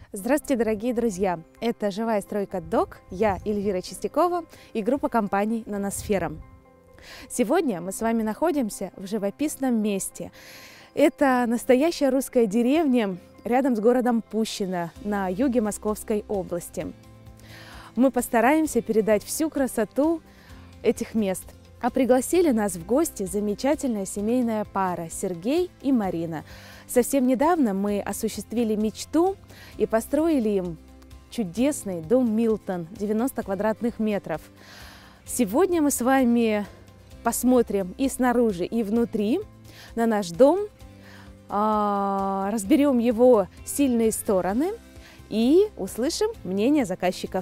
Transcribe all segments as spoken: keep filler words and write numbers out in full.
Здравствуйте, дорогие друзья! Это «Живая стройка Док», я Эльвира Чистякова и группа компаний «Наносфера». Сегодня мы с вами находимся в живописном месте. Это настоящая русская деревня рядом с городом Пущино на юге Московской области. Мы постараемся передать всю красоту этих мест. А пригласили нас в гости замечательная семейная пара Сергей и Марина. Совсем недавно мы осуществили мечту и построили им чудесный дом Милтон, девяносто квадратных метров. Сегодня мы с вами посмотрим и снаружи, и внутри на наш дом, разберем его сильные стороны и услышим мнение заказчиков.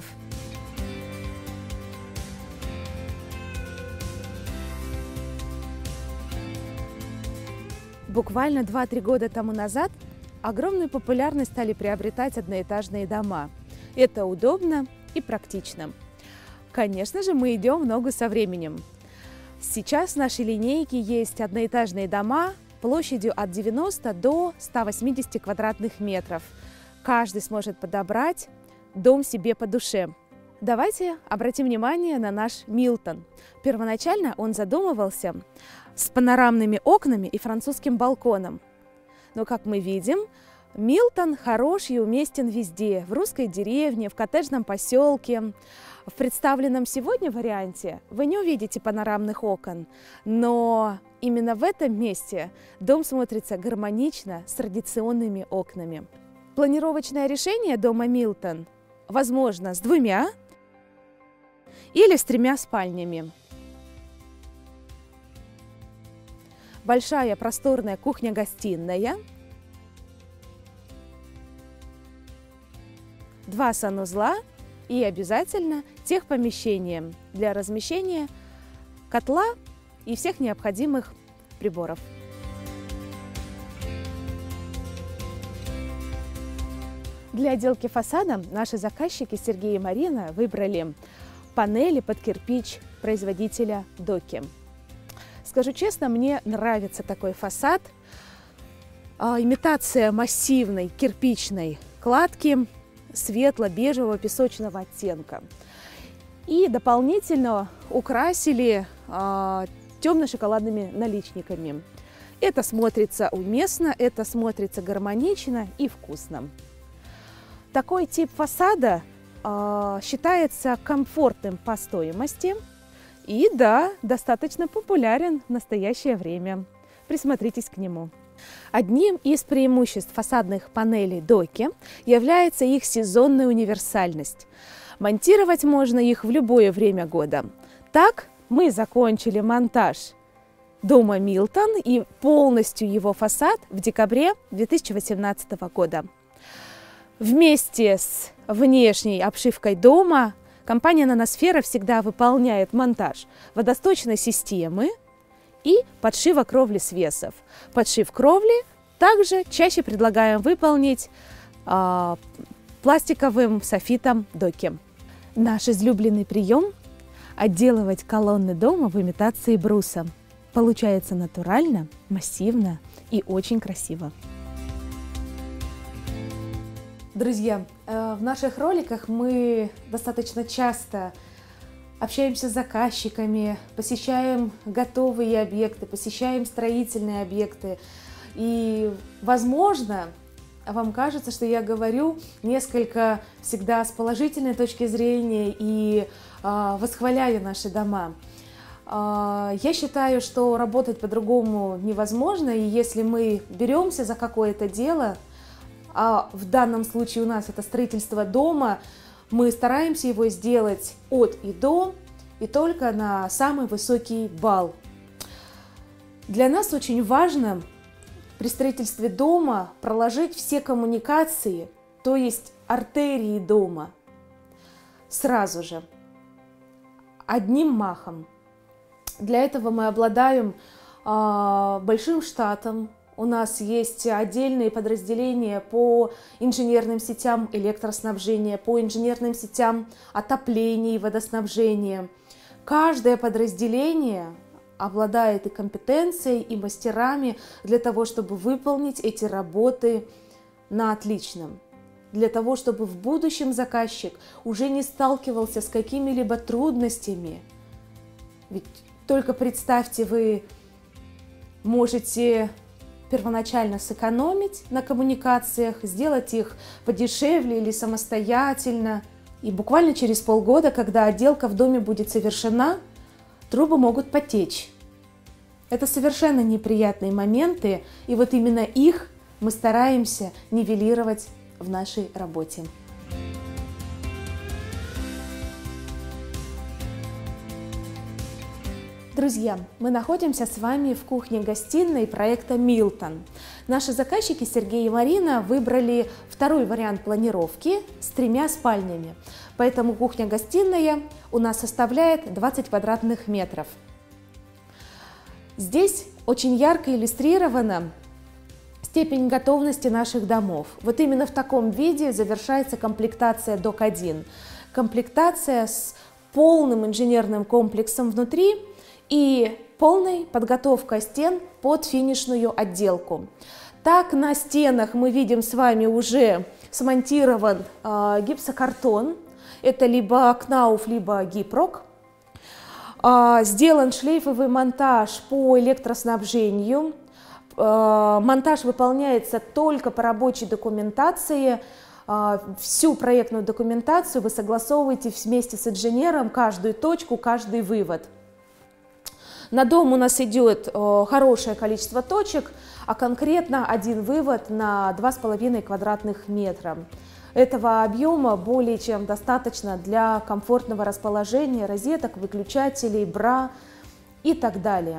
Буквально два-три года тому назад огромную популярность стали приобретать одноэтажные дома. Это удобно и практично. Конечно же, мы идем в ногу со временем. Сейчас в нашей линейке есть одноэтажные дома площадью от девяноста до ста восьмидесяти квадратных метров. Каждый сможет подобрать дом себе по душе. Давайте обратим внимание на наш Милтон. Первоначально он задумывался с панорамными окнами и французским балконом. Но, как мы видим, Милтон хорош и уместен везде, в русской деревне, в коттеджном поселке. В представленном сегодня варианте вы не увидите панорамных окон, но именно в этом месте дом смотрится гармонично с традиционными окнами. Планировочное решение дома Милтон возможно с двумя или с тремя спальнями. Большая просторная кухня-гостиная, два санузла и обязательно техпомещение для размещения котла и всех необходимых приборов. Для отделки фасада наши заказчики Сергей и Марина выбрали панели под кирпич производителя Доки. Скажу честно, мне нравится такой фасад. Имитация массивной кирпичной кладки светло-бежевого песочного оттенка. И дополнительно украсили темно-шоколадными наличниками. Это смотрится уместно, это смотрится гармонично и вкусно. Такой тип фасада считается комфортным по стоимости. И да, достаточно популярен в настоящее время. Присмотритесь к нему. Одним из преимуществ фасадных панелей Доки является их сезонная универсальность. Монтировать можно их в любое время года. Так мы закончили монтаж дома Милтон и полностью его фасад в декабре две тысячи восемнадцатого года. Вместе с внешней обшивкой дома компания «Наносфера» всегда выполняет монтаж водосточной системы и подшива кровли свесов. Подшив кровли также чаще предлагаем выполнить э, пластиковым софитом Доки. Наш излюбленный прием – отделывать колонны дома в имитации бруса. Получается натурально, массивно и очень красиво. Друзья, в наших роликах мы достаточно часто общаемся с заказчиками, посещаем готовые объекты, посещаем строительные объекты. И, возможно, вам кажется, что я говорю несколько всегда с положительной точки зрения и э, восхваляю наши дома. Э, я считаю, что работать по-другому невозможно, и если мы беремся за какое-то дело, а в данном случае у нас это строительство дома, мы стараемся его сделать от и до, и только на самый высокий балл. Для нас очень важно при строительстве дома проложить все коммуникации, то есть артерии дома, сразу же, одним махом. Для этого мы обладаем э, большим штатом. У нас есть отдельные подразделения по инженерным сетям электроснабжения, по инженерным сетям отопления и водоснабжения. Каждое подразделение обладает и компетенцией, и мастерами для того, чтобы выполнить эти работы на отличном. для того, чтобы в будущем заказчик уже не сталкивался с какими-либо трудностями. Ведь только представьте, вы можете первоначально сэкономить на коммуникациях, сделать их подешевле или самостоятельно. И буквально через полгода, когда отделка в доме будет совершена, трубы могут потечь. Это совершенно неприятные моменты, и вот именно их мы стараемся нивелировать в нашей работе. Друзья, мы находимся с вами в кухне-гостиной проекта «Милтон». Наши заказчики Сергей и Марина выбрали второй вариант планировки с тремя спальнями. Поэтому кухня-гостиная у нас составляет двадцать квадратных метров. Здесь очень ярко иллюстрирована степень готовности наших домов. Вот именно в таком виде завершается комплектация док один. Комплектация с полным инженерным комплексом внутри и полной подготовкой стен под финишную отделку. Так, на стенах мы видим с вами уже смонтирован э, гипсокартон. Это либо Кнауф, либо Гипрок. Э, сделан шлейфовый монтаж по электроснабжению. Э, монтаж выполняется только по рабочей документации. Э, всю проектную документацию вы согласовываете вместе с инженером, каждую точку, каждый вывод. На дом у нас идет э, хорошее количество точек, а конкретно один вывод на два с половиной квадратных метра. Этого объема более чем достаточно для комфортного расположения розеток, выключателей, бра и так далее.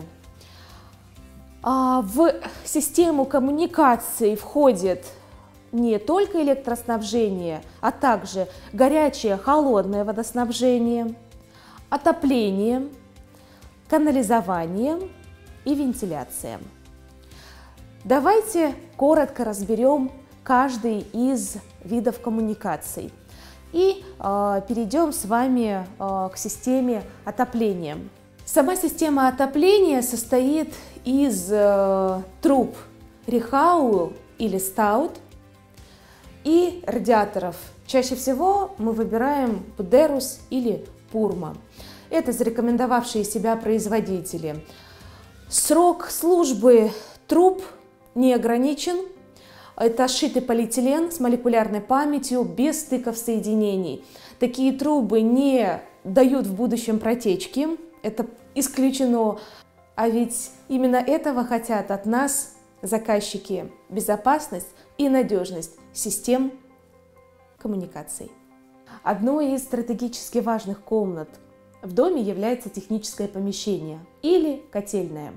А в систему коммуникации входит не только электроснабжение, а также горячее, холодное водоснабжение, отопление, канализование и вентиляция. Давайте коротко разберем каждый из видов коммуникаций и э, перейдем с вами э, к системе отопления. Сама система отопления состоит из э, труб Рихау или Стаут и радиаторов. Чаще всего мы выбираем Будерус или Пурма. Это зарекомендовавшие себя производители. Срок службы труб не ограничен. Это сшитый полиэтилен с молекулярной памятью, без стыков соединений. Такие трубы не дают в будущем протечки. Это исключено. А ведь именно этого хотят от нас заказчики. Безопасность и надежность систем коммуникаций. Одной из стратегически важных комнат в доме является техническое помещение или котельная.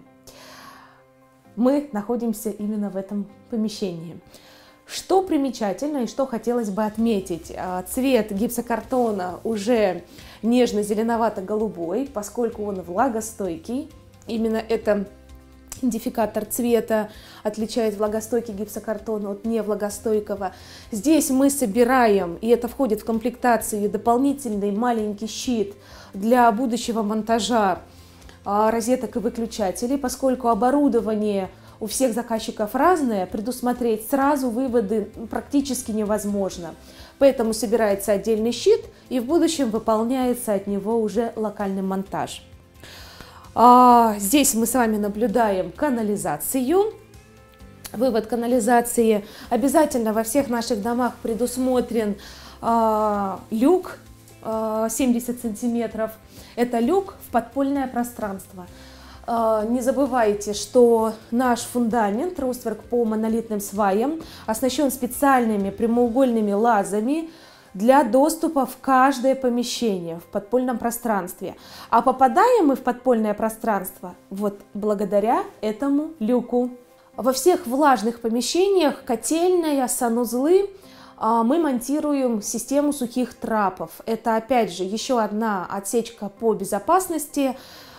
Мы находимся именно в этом помещении. Что примечательно и что хотелось бы отметить, цвет гипсокартона уже нежно-зеленовато-голубой, поскольку он влагостойкий. Именно это идентификатор цвета отличает влагостойкий гипсокартон от невлагостойкого. Здесь мы собираем, и это входит в комплектацию, дополнительный маленький щит для будущего монтажа розеток и выключателей, поскольку оборудование у всех заказчиков разное, предусмотреть сразу выводы практически невозможно. Поэтому собирается отдельный щит, и в будущем выполняется от него уже локальный монтаж. А здесь мы с вами наблюдаем канализацию. Вывод канализации. Обязательно во всех наших домах предусмотрен а, люк а, семьдесят сантиметров. Это люк в подпольное пространство. А, не забывайте, что наш фундамент, ростверк по монолитным сваям, оснащен специальными прямоугольными лазами для доступа в каждое помещение в подпольном пространстве. А попадаем мы в подпольное пространство вот благодаря этому люку. Во всех влажных помещениях, котельная, санузлы, мы монтируем систему сухих трапов. Это опять же еще одна отсечка по безопасности.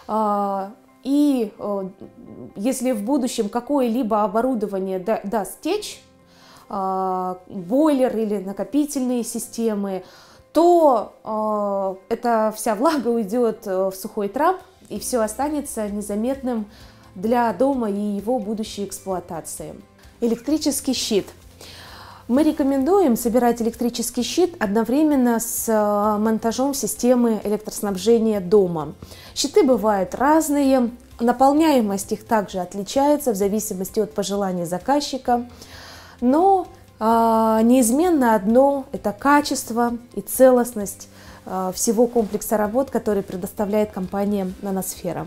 И если в будущем какое-либо оборудование даст течь, бойлер или накопительные системы, то э, эта вся влага уйдет в сухой трап, и все останется незаметным для дома и его будущей эксплуатации. Электрический щит. Мы рекомендуем собирать электрический щит одновременно с монтажом системы электроснабжения дома. Щиты бывают разные, наполняемость их также отличается в зависимости от пожеланий заказчика, но а, неизменно одно – это качество и целостность а, всего комплекса работ, который предоставляет компания «Наносфера».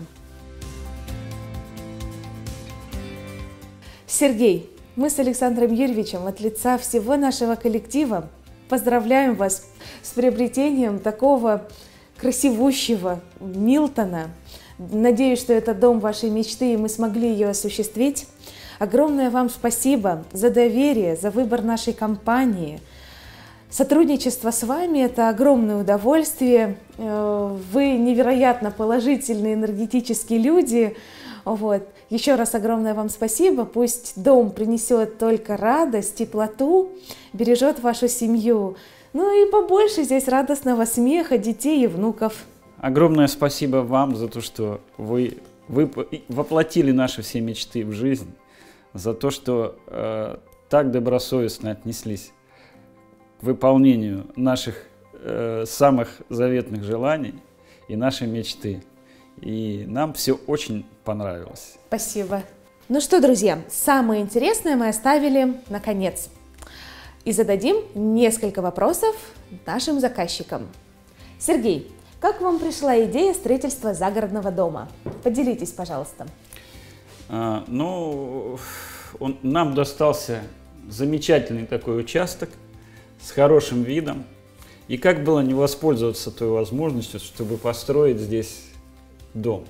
Сергей, мы с Александром Юрьевичем от лица всего нашего коллектива поздравляем вас с приобретением такого красивущего Милтона. Надеюсь, что это дом вашей мечты, и мы смогли ее осуществить. Огромное вам спасибо за доверие, за выбор нашей компании. Сотрудничество с вами – это огромное удовольствие. Вы невероятно положительные, энергетические люди. Вот. Еще раз огромное вам спасибо. Пусть дом принесет только радость, теплоту, бережет вашу семью. Ну и побольше здесь радостного смеха детей и внуков. Огромное спасибо вам за то, что вы, вы воплотили наши все мечты в жизнь, за то, что э, так добросовестно отнеслись к выполнению наших э, самых заветных желаний и нашей мечты. И нам все очень понравилось. Спасибо. Ну что, друзья, самое интересное мы оставили наконец. И зададим несколько вопросов нашим заказчикам. Сергей, как вам пришла идея строительства загородного дома? Поделитесь, пожалуйста. А, ну, он, нам достался замечательный такой участок с хорошим видом. И как было не воспользоваться той возможностью, чтобы построить здесь дом.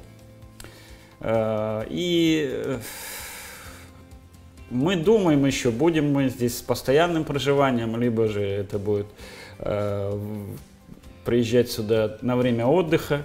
И мы думаем еще, будем мы здесь с постоянным проживанием, либо же это будет приезжать сюда на время отдыха.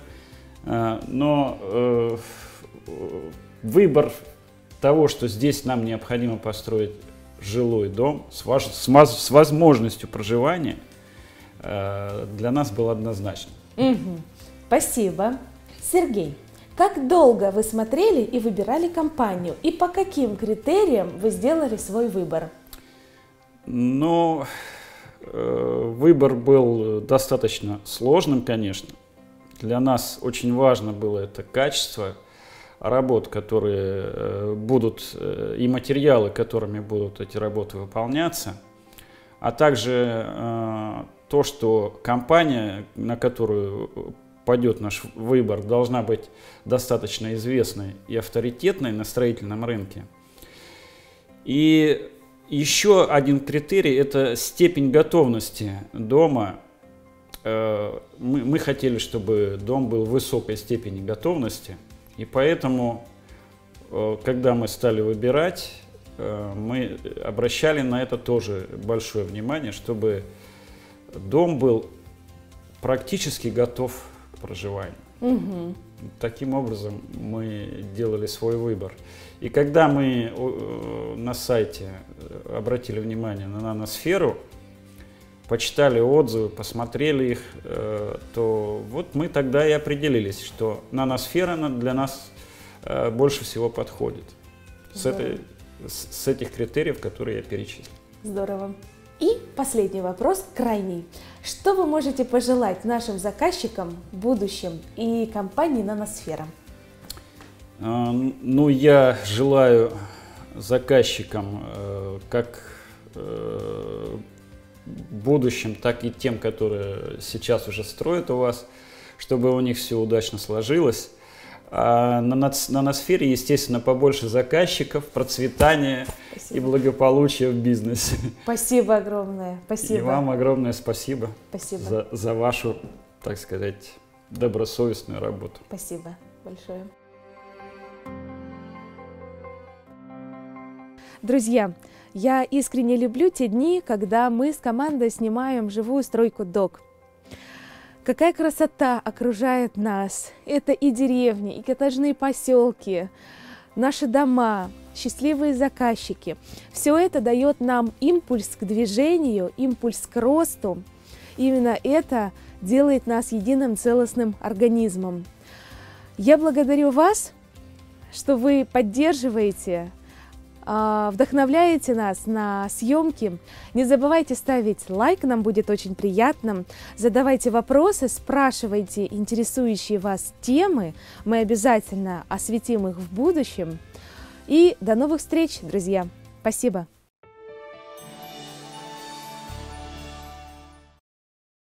Но выбор того, что здесь нам необходимо построить жилой дом с возможностью проживания, для нас был однозначно. Угу. Спасибо. Сергей, как долго вы смотрели и выбирали компанию, и по каким критериям вы сделали свой выбор? Ну, э, выбор был достаточно сложным, конечно. Для нас очень важно было это качество работ, которые э, будут, э, и материалы, которыми будут эти работы выполняться, а также э, то, что компания, на которую пойдет наш выбор, должна быть достаточно известной и авторитетной на строительном рынке. И еще один критерий – это степень готовности дома. Мы, мы хотели, чтобы дом был в высокой степени готовности, и поэтому, когда мы стали выбирать, мы обращали на это тоже большое внимание, чтобы дом был практически готов проживания. Угу. Таким образом мы делали свой выбор. И когда мы на сайте обратили внимание на Наносферу, почитали отзывы, посмотрели их, то вот мы тогда и определились, что Наносфера для нас больше всего подходит. С, этой, с этих критериев, которые я перечислил. Здорово. И последний вопрос, крайний. Что вы можете пожелать нашим заказчикам в будущем и компании «Наносфера»? Ну, я желаю заказчикам как в будущем, так и тем, которые сейчас уже строят у вас, чтобы у них все удачно сложилось. А на Наносфере, естественно, побольше заказчиков, процветания спасибо. И благополучия в бизнесе. Спасибо огромное. Спасибо. И вам огромное спасибо, спасибо. За, за вашу, так сказать, добросовестную работу. Спасибо большое. Друзья, я искренне люблю те дни, когда мы с командой снимаем живую стройку ДОК. Какая красота окружает нас! Это и деревни, и коттеджные поселки, наши дома, счастливые заказчики. Все это дает нам импульс к движению, импульс к росту. Именно это делает нас единым целостным организмом. Я благодарю вас, что вы поддерживаете вдохновляете нас на съемки. Не забывайте ставить лайк, нам будет очень приятно. Задавайте вопросы, спрашивайте интересующие вас темы. Мы обязательно осветим их в будущем. И до новых встреч, друзья. Спасибо.